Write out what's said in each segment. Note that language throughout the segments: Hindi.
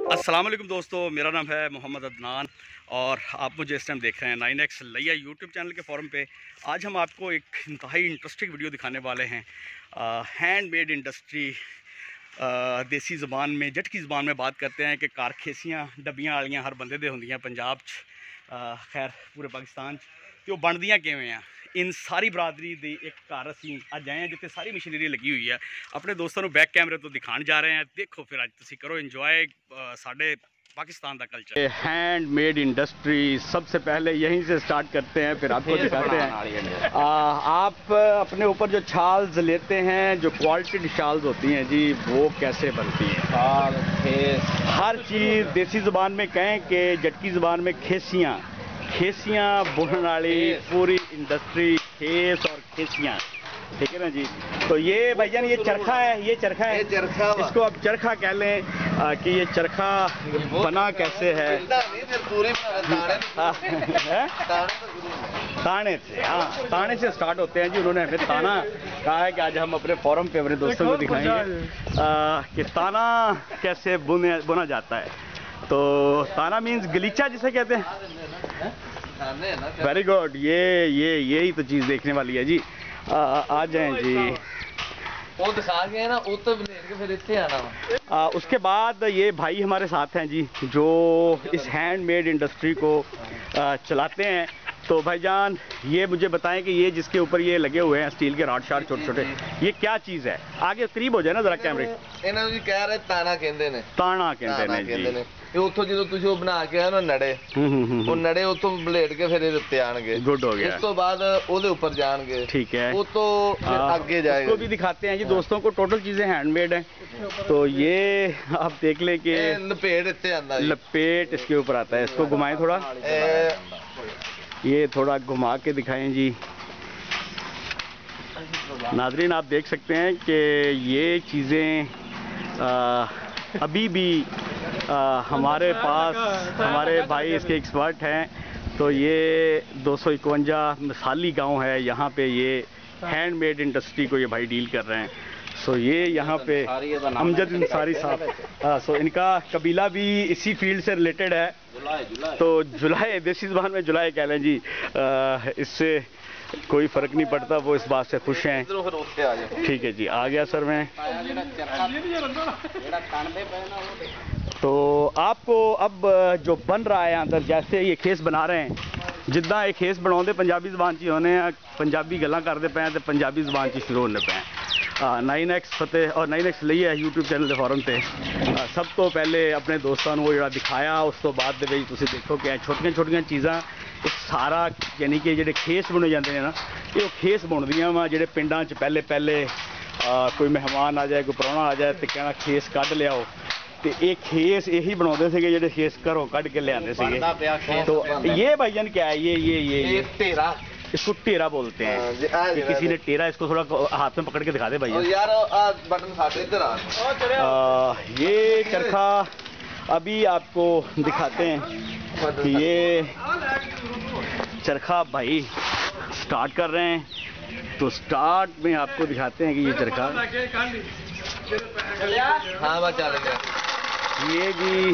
अस्सलाम वालेकुम दोस्तों, मेरा नाम है मोहम्मद अदनान और आप मुझे इस टाइम देख रहे हैं 9X लिया यूट्यूब चैनल के फोरम पे। आज हम आपको एक इंतहाई इंटरेस्टिंग वीडियो दिखाने वाले हैं। हैंडमेड इंडस्ट्री, देसी ज़बान में, जट की ज़बान में बात करते हैं कि कारखेसियाँ डब्बियाँ आलियाँ हर बंदे दे होंदियां पंजाब च, खैर पूरे पाकिस्तान च, तो बनदियां किवें आ। इन सारी बरादरी दी एक घर असीं अज आए हैं जिथे सारी मशीनरी लगी हुई है। अपने दोस्तों को बैक कैमरे तो दिखाने जा रहे हैं। देखो फिर अज तुसीं करो इंजॉय साडे पाकिस्तान का कल्चर। हैंडमेड इंडस्ट्री सबसे पहले यहीं से स्टार्ट करते हैं, फिर आपको दिखाते हैं। आप अपने ऊपर जो छाल्स लेते हैं, जो क्वालिटी शाल्स होती हैं जी, वो कैसे बनती है? हर चीज़ देसी ज़बान में कहें कि जटकी ज़बान में खेसियाँ बुनने वाली पूरी इंडस्ट्री, खेस और खेसियाँ, ठीक है ना जी। तो ये भाईजान ये चरखा है, ये चरखा है, इसको आप चरखा कह लें कि ये चरखा बना कैसे है? ताने से, हाँ ताने से स्टार्ट होते हैं जी। उन्होंने हमें ताना कहा है कि आज हम अपने फोरम पे अपने दोस्तों को दिखाएंगे कि ताना कैसे बुना जाता है। तो ताना मीन्स गलीचा जिसे कहते हैं। वेरी गुड, यही तो चीज़ देखने वाली है जी। आ जाएं जी। वो दिखा गए ना, वो तो लेट के फिर इत्थे आना। उसके बाद ये भाई हमारे साथ हैं जी, जो इस हैंडमेड इंडस्ट्री को चलाते हैं। तो भाईजान ये मुझे बताएं कि ये जिसके ऊपर ये लगे हुए हैं स्टील के रॉड शार्ड छोटे छोटे, ये क्या चीज़ है? आगे करीब हो जाए ना जरा कैमरे। ਇਹਨਾਂ ਨੂੰ ਕਹਿ ਰਹੇ ਤਾਣਾ ਕਹਿੰਦੇ ਨੇ। ताना कहते हैं जी। ਇਹ ਉੱਥੋਂ ਜਦੋਂ ਤੁਸੀਂ ਉਹ ਬਣਾ ਕੇ ਆ ਨਾ ਨੜੇ, ਉਹ ਨੜੇ ਉੱਥੋਂ ਬਲੇਡ ਕੇ ਫਿਰ ਇਹਦੇ ਉੱਤੇ ਆਣਗੇ। गुड हो गया। ਇਸ ਤੋਂ ਬਾਅਦ ਉਹਦੇ ਉੱਪਰ ਜਾਣਗੇ। ठीक है, ਉਹ ਤੋਂ ਫਿਰ ਅੱਗੇ ਜਾਏਗਾ। इसको भी दिखाते हैं जी दोस्तों को। टोटल चीज़ें हैंडमेड हैं। तो ये आप देख लें कि लपेट ਇੱਥੇ ਆਂਦਾ ਜੀ। लपेट इसके ऊपर आता है। इसको घुमाएं थोड़ा, ये थोड़ा घुमा के दिखाएं जी। नाज़रीन आप देख सकते हैं कि ये चीज़ें अभी भी हमारे पास, हमारे भाई इसके एक्सपर्ट हैं। तो ये 251 मिसाली गांव है, यहाँ पे ये हैंडमेड इंडस्ट्री को ये भाई डील कर रहे हैं। सो ये यहाँ पे अमजद अंसारी साहब, सो इनका कबीला भी इसी फील्ड से रिलेटेड है। तो जुलाई, देसी ज़बान में जुलाई कह लें जी। इससे कोई फ़र्क नहीं पड़ता, वो इस बात से खुश हैं। ठीक है जी, आ गया सर मैं। तो आपको अब जो बन रहा है अंदर, जैसे ये खेस बना रहे हैं, जिदा ये खेस बनाते पंजाबी ज़बान च होने, पंजाबी गल्लां करते पे तो पंजाबी ज़बान च शुरू होने पे। 9X फतेह और 9X लिया यूट्यूब चैनल के फॉरम पे सब तो पहले अपने दोस्तों को जो दिखाया। उस तो बाद दे विच तुसीं देखो कि छोटियां छोटियां चीज़ां सारा, यानी कि जेडे खेस बुने जाते हैं ना, ये खेस बुनदियां वा। जेडे पिंडां च पहले कोई मेहमान आ जाए, कोई प्राहुणा आ जाए तो कहना खेस कढ़ लियाओ, तो ये खेस यही बनाते थे, जेडे खेस घरों कढ़ के लियाते थे। तो ये भाईजान क्या है? ये टेरा, इसको टेरा बोलते हैं। कि किसी ने टेरा, इसको थोड़ा हाथ में पकड़ के दिखा दे भाई यार। बटन साथ इधर आ। ये चरखा अभी आपको दिखाते हैं कि ये चरखा भाई स्टार्ट कर रहे हैं। तो स्टार्ट में आपको दिखाते हैं कि ये चरखा, हाँ बस चल गया ये जी।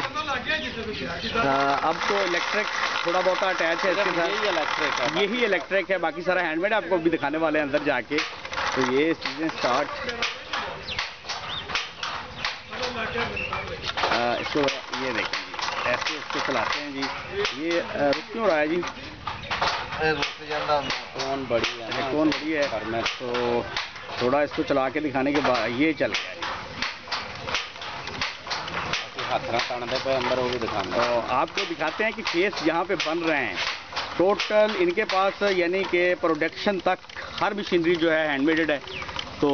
अब तो इलेक्ट्रिक थोड़ा बहुत अटैच है इसके साथ, यही इलेक्ट्रिक है, बाकी सारा हैंडमेड आपको भी दिखाने वाले हैं अंदर जाके। तो ये चीज़ें स्टार्ट, इसको ये देखें जी, ऐसे इसको चलाते हैं जी। ये रुक क्यों रहा है जी? कौन बड़ी है? तो थोड़ा इसको चला के दिखाने के बाद ये चल गया जी। अंदर वो भी दिखाना। तो आपको दिखाते हैं कि केस यहाँ पे बन रहे हैं। टोटल इनके पास यानी कि प्रोडक्शन तक हर मशीनरी जो है हैंडमेड है। तो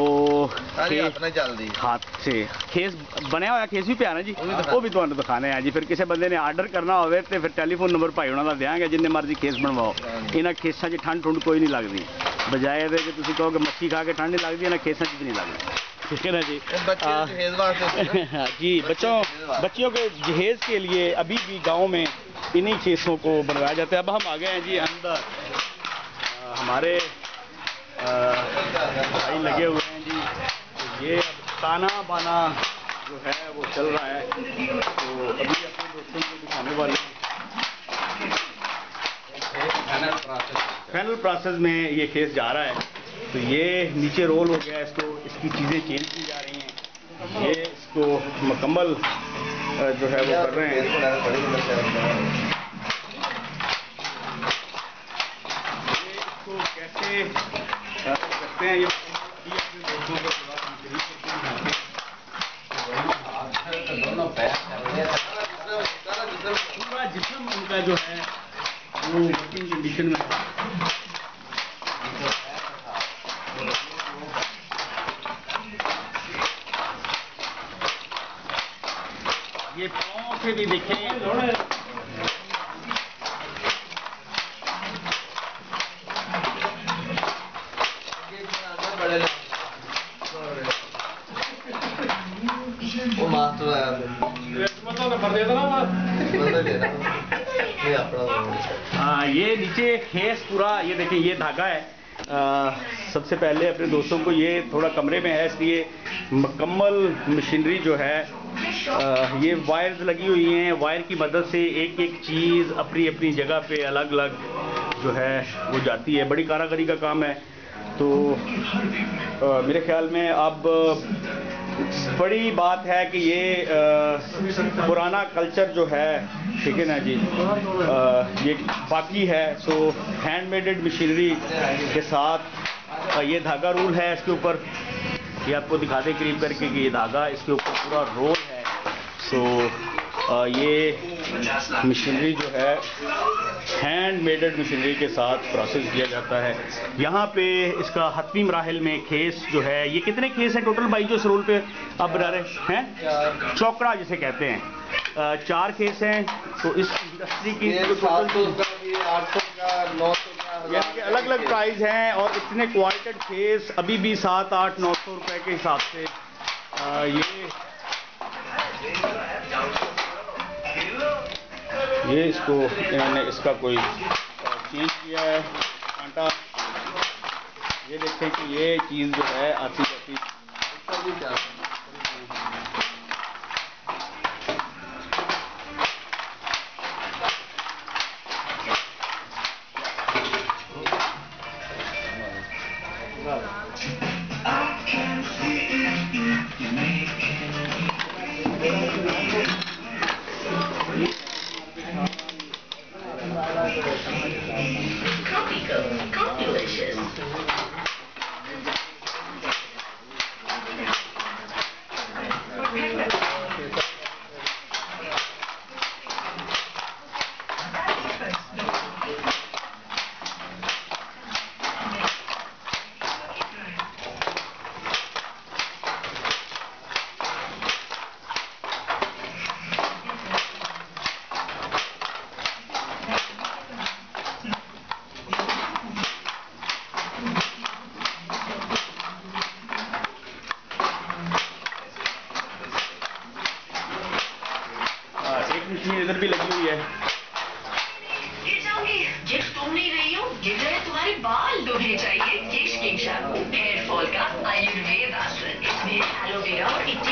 हाथ से खेस बनया हुआ खेस भी पे आना जी, वो भी तुहानू दिखाने हैं जी। फिर किसी बंदे ने आर्डर करना हो तो फिर टैलीफोन नंबर भाई उन्होंने देंगे, जिन्ने मर्जी खेस बनवाओ। इन्होंने खेसा च ठंड ठुंड कोई नहीं लगती, बजाय कि तुम कहो कि मच्छी खा के ठंड नहीं लगती, इन्हें खेसा च भी नहीं लगती। ठीक है ना जी। जी बच्चियों के जहेज़ के लिए अभी भी गांव में इन्हीं खेसों को बनवाया जाता है। अब हम आ गए हैं जी अंदर, हमारे भाई लगे हुए हैं जी। ये ताना बाना जो है वो चल रहा है। तो अभी अपने दोस्तों को दिखाने वाले हैं। फाइनल प्रोसेस में ये केस जा रहा है। तो ये नीचे रोल हो गया, इसको इसकी चीज़ें चेंज की जा रही हैं। ये इसको मुकम्मल जो है वो कर रहे हैं। ये इसको कैसे करते हैं ये अपने दोस्तों को पूरा जिस्म उनका जो है वो वर्किंग कंडीशन में है। ये पाँव से भी देखें वो मास्टर आया हाँ, ये नीचे खेस पूरा, ये देखें ये धागा है। सबसे पहले अपने दोस्तों को, ये थोड़ा कमरे में है इसलिए मुकम्मल मशीनरी जो है ये वायर्स लगी हुई हैं। वायर की मदद से एक एक चीज़ अपनी अपनी जगह पे अलग अलग जो है वो जाती है। बड़ी कारीगरी का काम है। तो मेरे ख्याल में अब बड़ी बात है कि ये पुराना कल्चर जो है, ठीक है ना जी, ये बाकी है। सो हैंडमेडेड मशीनरी के साथ ये धागा रूल है इसके ऊपर। ये आपको दिखा दें करीब करके कि ये धागा इसके ऊपर पूरा रोल है। सो ये मशीनरी जो है हैंडमेडेड मशीनरी के साथ प्रोसेस किया जाता है। यहाँ पे इसका हतमी मराहिल में खेस जो है, ये कितने खेस हैं टोटल भाई जो इस रोल पे आप बना रहे हैं? चौकड़ा जिसे कहते हैं, 4 खेस हैं। तो इस इंडस्ट्री की अलग अलग प्राइस हैं और इतने क्वालिटेड खेस अभी भी 700-800-900 रुपए के हिसाब से ये इसको इन्होंने इसका कोई चेंज किया है कांटा। ये देखें कि ये चीज़ जो है आती जाती मशीन इधर भी लगी हुई है। तुम नहीं रही हो, तुम्हारे बाल धोने चाहिए। Kesh King shampoo hair fall का आयुर्वेद आश्रय। इसमें एलोवेरा और इतनी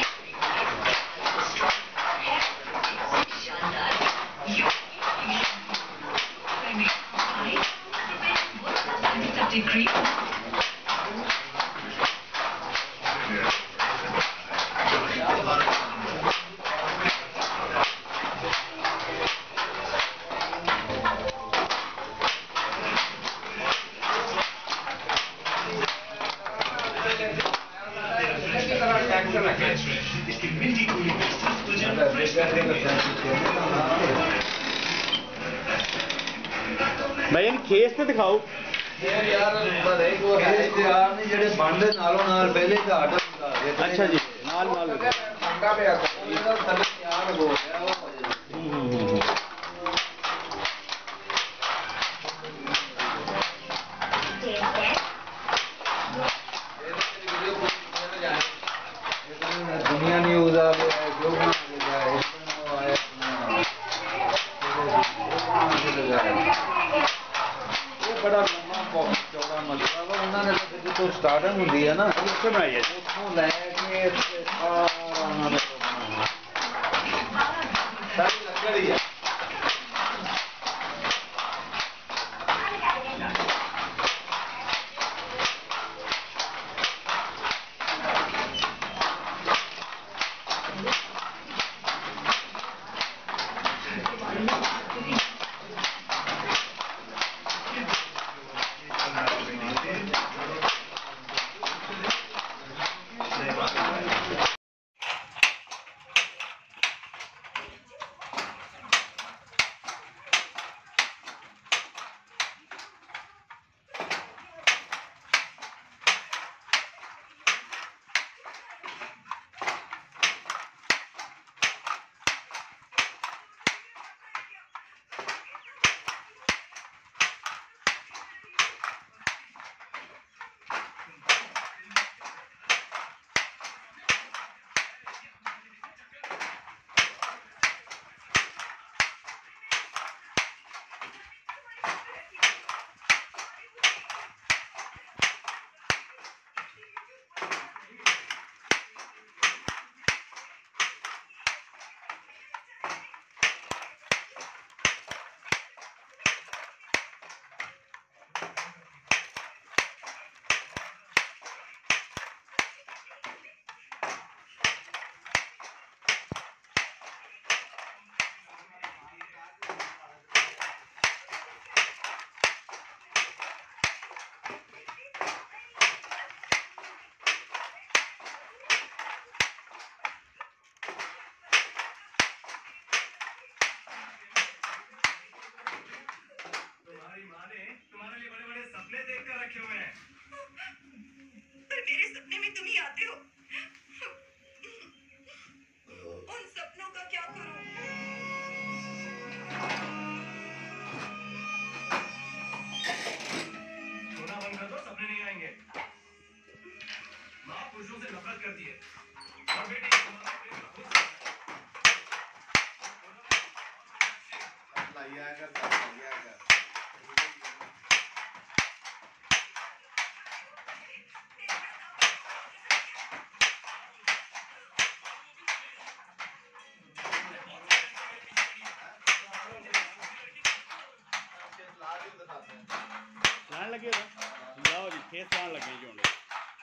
भाई इन खेस तो दिखाओ यार वो है यार नहीं जेडे बंदे नालों नाल पहले का आर्डर। अच्छा जी, नाल नाल ठंडा पे आता है थले यार हो गया वो दुनिया न्यूज़ आ गया जो बना है बड़ा लंबा चौड़ा मतलब उन्होंने जो स्टार्टिंग होती है ना उससे बनाई है उसको लैके लान लगे लाओ जी खेत लान लगे जी हुण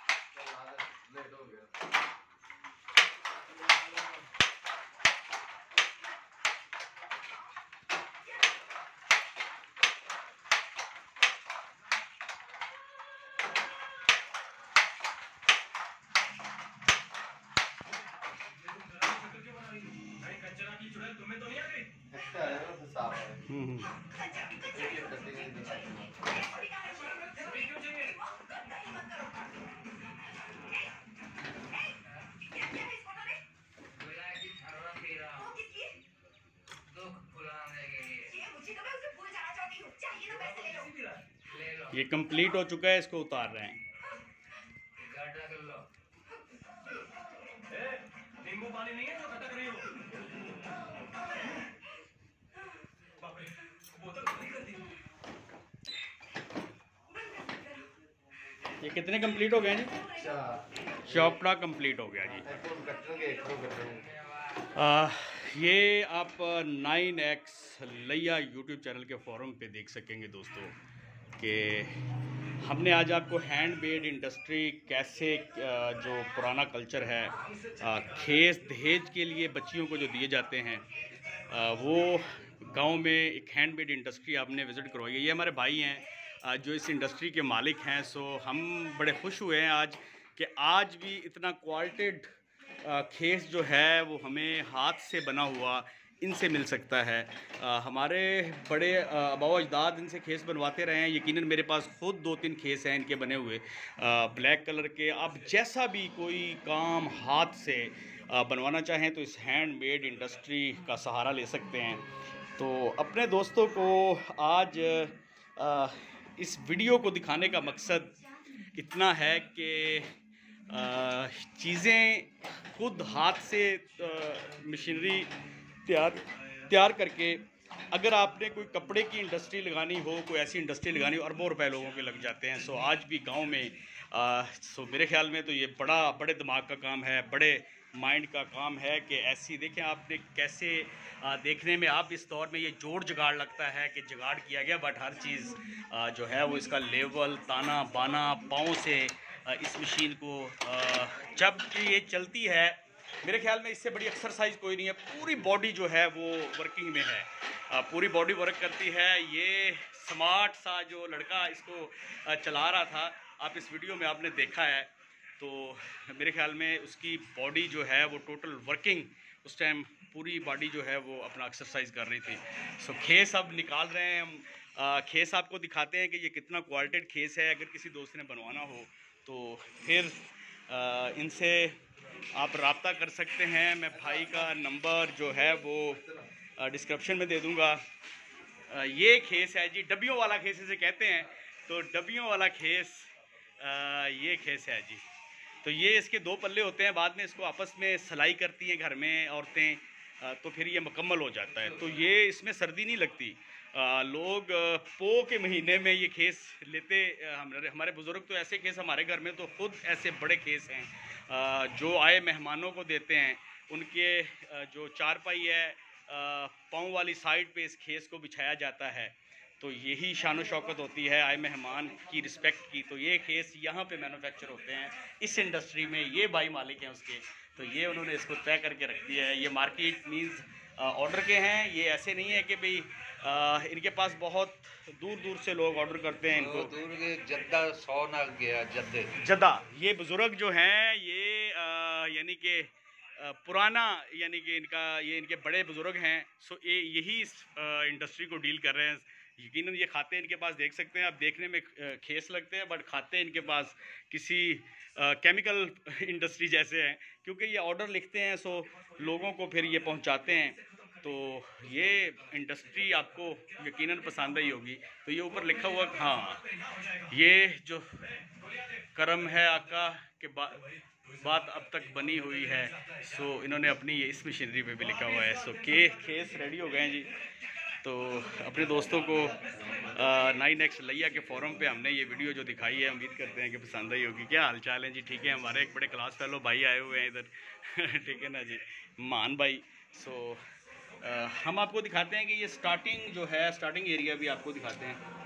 ये कंप्लीट हो चुका है, इसको उतार रहे हैं। नींबू पानी नहीं है जो खटक रही हो। ये कितने कंप्लीट हो गए जी? चौपड़ा कंप्लीट हो गया जी। ये आप 9X लैया यूट्यूब चैनल के फोरम पे देख सकेंगे दोस्तों कि हमने आज आपको हैंडमेड इंडस्ट्री कैसे जो पुराना कल्चर है खेस दहेज के लिए बच्चियों को जो दिए जाते हैं वो गांव में एक हैंडमेड इंडस्ट्री आपने विज़िट करवाई है। ये हमारे भाई हैं जो इस इंडस्ट्री के मालिक हैं। सो हम बड़े खुश हुए हैं आज कि आज भी इतना क्वालिटेड खेस जो है वो हमें हाथ से बना हुआ इनसे मिल सकता है। हमारे बड़े आबाओ अजदाद इनसे खेस बनवाते रहे हैं। यकीनन मेरे पास खुद 2-3 खेस हैं इनके बने हुए ब्लैक कलर के। आप जैसा भी कोई काम हाथ से बनवाना चाहें तो इस हैंडमेड इंडस्ट्री का सहारा ले सकते हैं। तो अपने दोस्तों को आज इस वीडियो को दिखाने का मकसद इतना है कि चीज़ें खुद हाथ से मशीनरी तैयार करके अगर आपने कोई कपड़े की इंडस्ट्री लगानी हो, कोई ऐसी इंडस्ट्री लगानी हो, अरबों रुपए लोगों के लग जाते हैं। सो आज भी गांव में मेरे ख्याल में तो ये बड़े दिमाग का काम है, बड़े माइंड का काम है कि ऐसी देखें आपने कैसे देखने में आप इस दौर में ये जोड़ जगाड़ लगता है कि जगाड़ किया गया, बट हर चीज़ जो है वो इसका लेवल ताना बाना पाँव से इस मशीन को जब ये चलती है मेरे ख्याल में इससे बड़ी एक्सरसाइज कोई नहीं है। पूरी बॉडी जो है वो वर्किंग में है, पूरी बॉडी वर्क करती है। ये स्मार्ट सा जो लड़का इसको चला रहा था आप इस वीडियो में आपने देखा है, तो मेरे ख्याल में उसकी बॉडी जो है वो टोटल वर्किंग उस टाइम पूरी बॉडी जो है वो अपना एक्सरसाइज कर रही थी। सो खेस अब निकाल रहे हैं हम। खेस आपको दिखाते हैं कि ये कितना क्वालिटेड खेस है। अगर किसी दोस्त ने बनवाना हो तो फिर इनसे आप रब्ता कर सकते हैं। मैं भाई का नंबर जो है वो डिस्क्रिप्शन में दे दूंगा। ये खेस है जी, डब्बियों वाला खेस इसे कहते हैं। तो डब्बियों वाला खेस ये खेस है जी। तो ये इसके 2 पल्ले होते हैं, बाद में इसको आपस में सिलाई करती हैं घर में औरतें, तो फिर ये मुकम्मल हो जाता है। तो ये इसमें सर्दी नहीं लगती। लोग पो के महीने में ये खेस लेते। हमारे बुज़ुर्ग तो ऐसे खेस, हमारे घर में तो ख़ुद ऐसे बड़े खेस हैं जो आए मेहमानों को देते हैं। उनके जो चारपाई है पाँव वाली साइड पे इस खेस को बिछाया जाता है। तो यही शान शौकत होती है आए मेहमान की रिस्पेक्ट की। तो ये खेस यहाँ पे मैन्युफैक्चर होते हैं इस इंडस्ट्री में। ये भाई मालिक हैं उसके, तो ये उन्होंने इसको तय करके रख दिया है। ये मार्केट मीन्स ऑर्डर के हैं, ये ऐसे नहीं है कि भाई इनके पास बहुत दूर दूर से लोग ऑर्डर करते हैं इनको। दूर के जद्दा 100 ना गया जद्दा। ये बुज़ुर्ग जो हैं ये यानी कि पुराना, यानी कि इनके बड़े बुज़ुर्ग हैं। सो यही इस इंडस्ट्री को डील कर रहे हैं। यकीनन ये खाते हैं, इनके पास देख सकते हैं आप, देखने में खेस लगते हैं बट खाते हैं इनके पास किसी केमिकल इंडस्ट्री जैसे हैं, क्योंकि ये ऑर्डर लिखते हैं सो लोगों को फिर ये पहुंचाते हैं। तो ये इंडस्ट्री आपको यकीनन पसंद आई होगी। तो ये ऊपर लिखा हुआ, हाँ ये जो करम है आका के बात अब तक बनी हुई है। सो इन्होंने अपनी इस मशीनरी पे भी लिखा हुआ है। सो खेस रेडी हो गए हैं जी। तो अपने दोस्तों को 9X लैया के फोरम पे हमने ये वीडियो जो दिखाई है, उम्मीद करते हैं कि पसंद आई होगी। क्या हाल चाल है जी? ठीक है, हमारे एक बड़े क्लास फेलो भाई आए हुए हैं इधर ठीक है ना जी, मान भाई। सो हम आपको दिखाते हैं कि ये स्टार्टिंग जो है, स्टार्टिंग एरिया भी आपको दिखाते हैं।